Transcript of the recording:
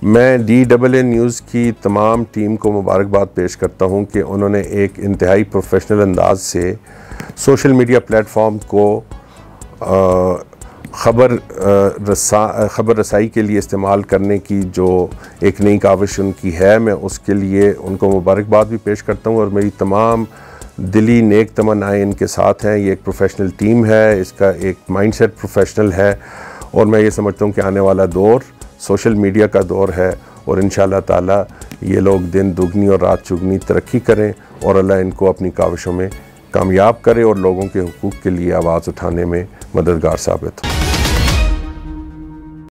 मैं DAA news की तमाम टीम को मुबारकबाद पेश करता हूं कि उन्होंने एक इंतहाई प्रोफेशनल अंदाज से सोशल मीडिया प्लेटफॉर्म को ख़बर रसाई के लिए इस्तेमाल करने की जो एक नई काविश उनकी है, मैं उसके लिए उनको मुबारकबाद भी पेश करता हूं और मेरी तमाम दिली नेक तमन्नाएं इनके साथ हैं। ये एक प्रोफेशनल टीम है, इसका एक माइंडसेट प्रोफेशनल है और मैं ये समझता हूं कि आने वाला दौर सोशल मीडिया का दौर है और इंशाअल्लाह ताला ये लोग दिन दुगनी और रात चुगनी तरक्की करें और अल्लाह इनको अपनी काविशों में कामयाब करे और लोगों के हुकूक़ के लिए आवाज़ उठाने में मददगार साबित हो।